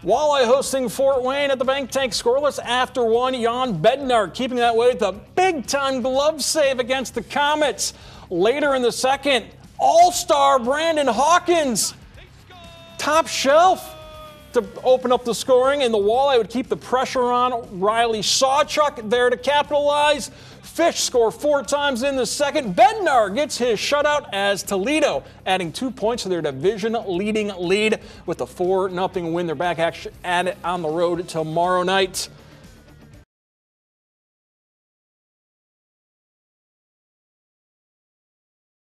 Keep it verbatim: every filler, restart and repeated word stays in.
Walleye hosting Fort Wayne at the Bank Tank, scoreless after one. Jan Bednar keeping that way with a big-time glove save against the Komets. Later in the second, all-star Brandon Hawkins, top shelf to open up the scoring, and the Walleye would keep the pressure on. Riley Sawchuk there to capitalize. Fish score four times in the second. Bednar gets his shutout as Toledo adding two points to their division-leading lead with a four nothing win. They're back at it on the road tomorrow night.